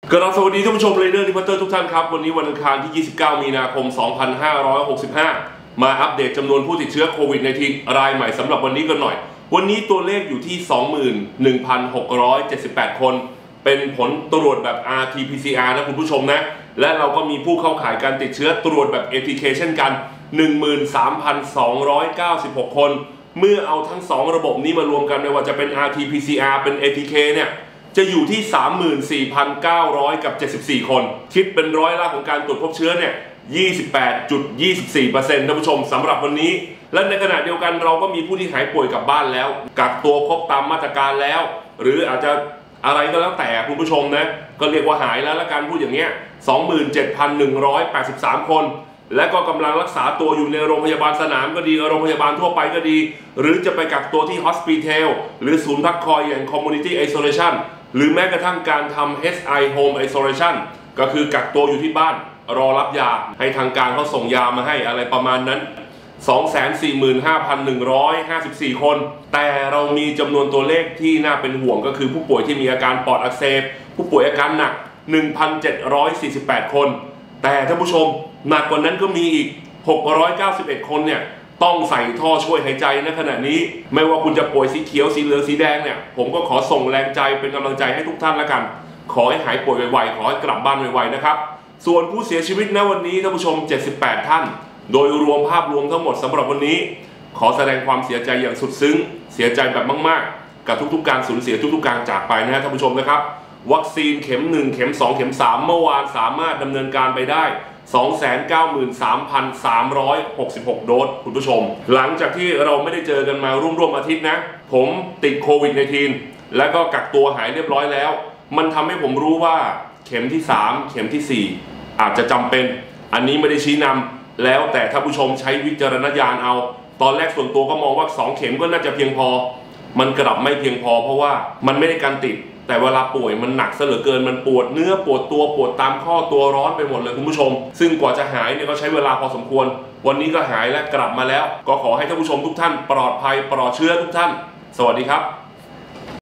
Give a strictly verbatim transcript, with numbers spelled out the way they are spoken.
กราบสวัสดีท่านผู้ชมเรเดอร์รีพอร์เตอร์ทุกท่านครับวันนี้วันอังคารที่ยี่สิบเก้ามีนาคมสองพันห้าร้อยหกสิบห้ามาอัปเดตจำนวนผู้ติดเชื้อโควิด สิบเก้า รายใหม่สำหรับวันนี้กันหน่อยวันนี้ตัวเลขอยู่ที่ สองหมื่นหนึ่งพันหกร้อยเจ็ดสิบแปด คนเป็นผลตรวจแบบ อาร์ ที พี ซี อาร์ นะคุณผู้ชมนะและเราก็มีผู้เข้าข่ายการติดเชื้อตรวจแบบ เอ ที เค เช่นกัน หนึ่งหมื่นสามพันสองร้อยเก้าสิบหก คนเมื่อเอาทั้งสองระบบนี้มารวมกันไม่ว่าจะเป็น อาร์ ที พี ซี อาร์ เป็น เอ ที เค เนี่ยจะอยู่ที่ สามหมื่นสี่พันเก้าร้อย กับ เจ็ดสิบสี่ คนคิดเป็นร้อยละของการตรวจพบเชื้อเนี่ย ยี่สิบแปดจุดยี่สิบสี่เปอร์เซ็นต์ ท่านผู้ชมสำหรับวันนี้และในขณะเดียวกันเราก็มีผู้ที่หายป่วยกลับบ้านแล้วกักตัวครบตามมาตรการแล้วหรืออาจจะอะไรก็แล้วแต่คุณผู้ชมนะก็เรียกว่าหายแล้วละกันพูดอย่างเงี้ย สองหมื่นเจ็ดพันหนึ่งร้อยแปดสิบสาม คนและก็กำลังรักษาตัวอยู่ในโรงพยาบาลสนามก็ดีโรงพยาบาลทั่วไปก็ดีหรือจะไปกักตัวที่ Hospital หรือศูนย์พักคอยอย่าง Community Isolation หรือแม้กระทั่งการทำ เอช ไอ Home Isolation ก็คือกักตัวอยู่ที่บ้านรอรับยาให้ทางการเขาส่งยามาให้อะไรประมาณนั้น สองแสนสี่หมื่นห้าพันหนึ่งร้อยห้าสิบสี่ คนแต่เรามีจำนวนตัวเลขที่น่าเป็นห่วงก็คือผู้ป่วยที่มีอาการปอดอักเสบผู้ป่วยอาการหนัก หนึ่งพันเจ็ดร้อยสี่สิบแปด คนแต่ท่านผู้ชมหนักกว่านั้นก็มีอีกหกร้อยเก้าสิบเอ็ด คนเนี่ยต้องใส่ท่อช่วยหายใจในขณะนี้ไม่ว่าคุณจะป่วยสีเขียวสีเหลืองสีแดงเนี่ยผมก็ขอส่งแรงใจเป็นกำลังใจให้ทุกท่านแล้วกันขอให้หายป่วยไวๆขอให้กลับบ้านไวๆนะครับส่วนผู้เสียชีวิตณวันนี้ท่านผู้ชมเจ็ดสิบแปดท่านโดยรวมภาพรวมทั้งหมดสำหรับวันนี้ขอแสดงความเสียใจอย่างสุดซึ้งเสียใจแบบมากๆกับทุกๆการสูญเสียทุกๆการจากไปนะฮะท่านผู้ชมนะครับวัคซีนเข็มหนึ่งเข็มสองเข็มสามเมื่อวานสามารถดำเนินการไปได้ สองแสนเก้าหมื่นสามพันสามร้อยหกสิบหก โดสคุณผู้ชมหลังจากที่เราไม่ได้เจอกันมาร่วมๆอาทิตย์นะผมติดโควิด สิบเก้า แล้วก็กักตัวหายเรียบร้อยแล้วมันทำให้ผมรู้ว่าเข็มที่สามเข็มที่สี่อาจจะจำเป็นอันนี้ไม่ได้ชี้นำแล้วแต่ท่านผู้ชมใช้วิจารณญาณเอาตอนแรกส่วนตัวก็มองว่าสองเข็มก็น่าจะเพียงพอมันกลับไม่เพียงพอเพราะว่ามันไม่ได้การติดแต่เวลาป่วยมันหนักซะเหลือเกินมันปวดเนื้อปวดตัวปวดตามข้อตัวร้อนไปหมดเลยคุณผู้ชมซึ่งกว่าจะหายเนี่ยก็ใช้เวลาพอสมควรวันนี้ก็หายและกลับมาแล้วก็ขอให้ท่านผู้ชมทุกท่านปลอดภัยปลอดเชื้อทุกท่านสวัสดีครับ